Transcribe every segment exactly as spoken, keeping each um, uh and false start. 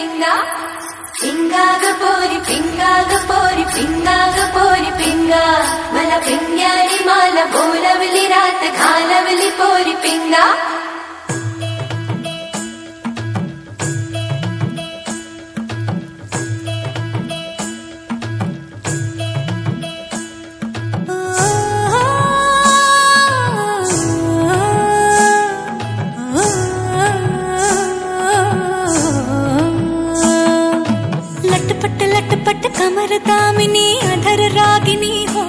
पिंगा पिंगाग पोरी पिंगाग पोरी पिंगाग पोरी पिंगा मला पिंग्यानी माला बोलवली रात घालवली पोरी पिंगा लटपट लटपट कमर दामिनी अधर रागिनी हो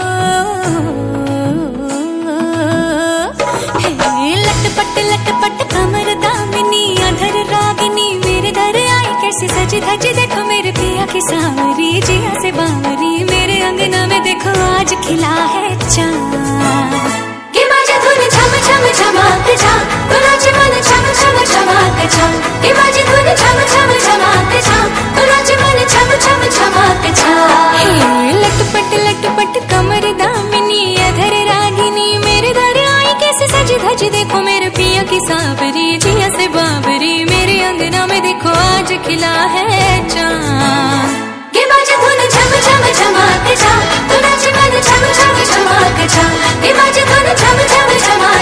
लटपट लटपट कमर दामिनी अधर रागिनी मेरे दर आई कैसे सज धज देखो मेरे पिया की सांवरी जिया से बावरी मेरे अंगना में देखो आज खिला है चांद कि माझी धुन छम छम छमाक छान कुणाची मन छम छम छमाक छान कि माझी धुन छम छम छमाक छान कुणाची मन छम छम छमाक छान लटपट लटपट कमर दामिनी अधर रागिनी मेरे दर आई कैसे सज धज देखो मेरे पिया की सांवरी जिया से बावरी मेरे अंगना में देखो आज खिला है चांद कि माझी धुन छम छम छमाक छान कुणाची मन छम छम छमाक छान कि माझी धुन छम छम छमाक